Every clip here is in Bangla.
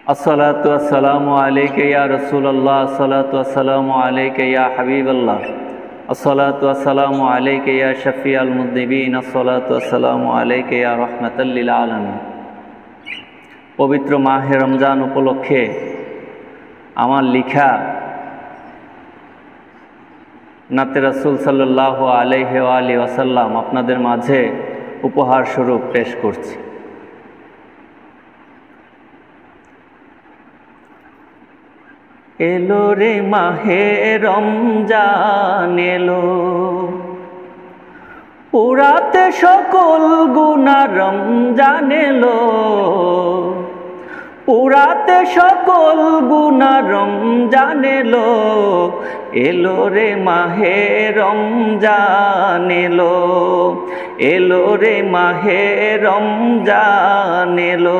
अस्सलातु वस्सलामु अलैका या रसूलल्लाह, अस्सलातु वस्सलामु अलैका या हबीबल्लाह, अस्सलातु वस्सलामु अलैका या शफीअल मुज़निबीन, अस्सलातु वस्सलामु अलैका या रहमतल लिल आलामीन। पवित्र माहे रमजान उपलक्षे आमार लिखा नाते रसूल सल्लल्लाहु आलैहि वसल्लाम आपनादेर माझे उपहार स्वरूप पेश करछि। एलो रे माहे रमजान एलो, पुराते सकल गुना रमजान एलो, पुराते सकल गुना रमजान एलो, एलो रे माहे रमजान एलो, एलो रे माहे रमजान एलो।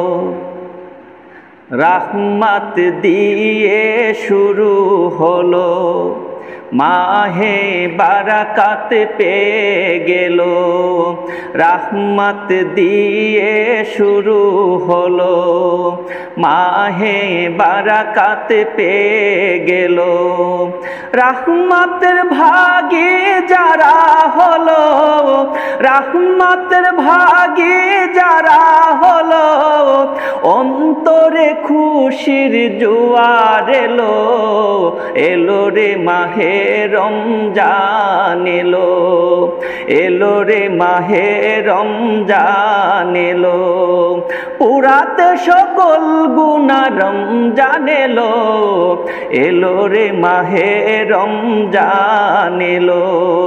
रहमत दिए शुरू हलो, माहे बाराकात पे गेलो, रहमत दिए शुरू हलो, माहे बाराकात पे गेलो। रहमतेर भागी जारा हलो, रहमतेर भागी जारा हलो, अंतरे खुशिर जोयार एलो, एलो रे माहे रमजान एलो, एलो रे माहे रमजान एलो, पुराते सकल गुना रमजान एलो, एलो रे माहे रमजान एलो।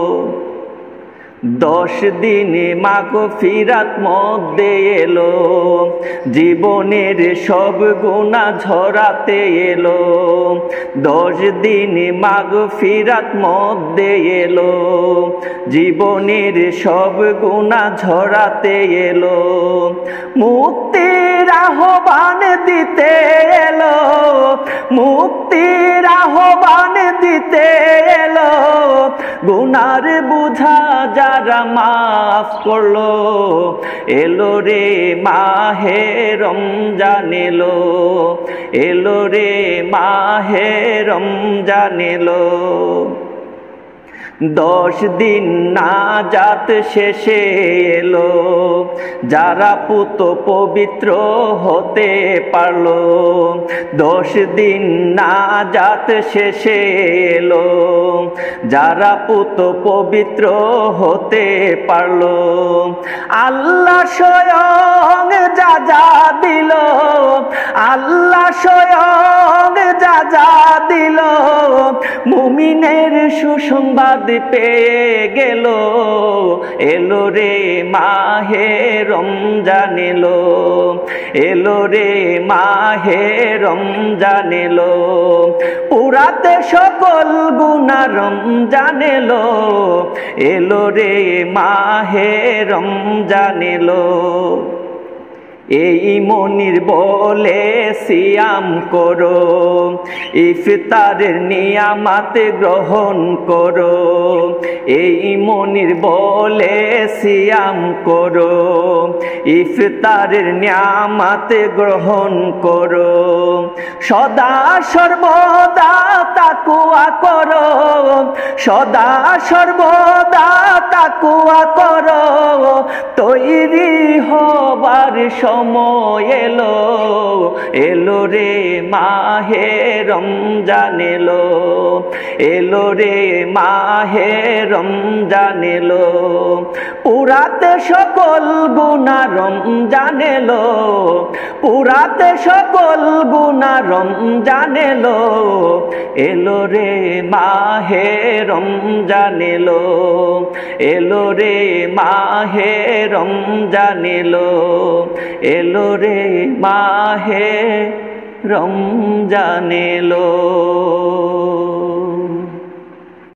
10 दिन मागफिरात मध्य एलो, जीवनेर सब गुना झराते एलो। 10 दिन मागफिरात मध्य एलो, जीवनेर सब गुना झराते एलो। मुक्तिर आह्वान दिते एलो, मुक्तिर आह्वान दिते एलो, गुनार बुझा जारा माफ करलो, एलो रे माहे रमजान एलो, एलो रे माहे रमजान एलो। 10 दिन नाजात शेषे एलो, जारा पुत पवित्र होते पारलो। 10 दिन नाजात शेषे एलो, जारा पुत पवित्र होते पारलो। आल्लाह स्वयं जाजा दिलो, आल्लाह स्वयं जाजा दिलो, मुमिनेर सुसंबाद पेये गेलो, एलो रे माहे रमजान एलो, एलो रे माहे रमजान एलो, पुराते सकल गुना रमजान एलो, एलो रे माहे रमजान एलो। এই মনির বলে সিয়াম করো, ইফতারের নিয়ামত গ্রহণ করো। এই মনির বলে সিয়াম করো, ইফতারের নিয়ামত গ্রহণ করো। সদা সর্বদা তাকওয়া করো, সদা সর্বদা তাকওয়া করো, তৈরি হবার সময় এলো, এলো রে মাহে রমজান এলো, এলো রে মাহে রমজান এলো, পুরাতে সকল গুনাহ রমজান এলো, পুরাতে সকল গুনাহ রমজান এলো, এলো রে মাহে রমজান এলো, এলো রে মাহে রমজান এলো, এলো রে মাহে রমজান এলো।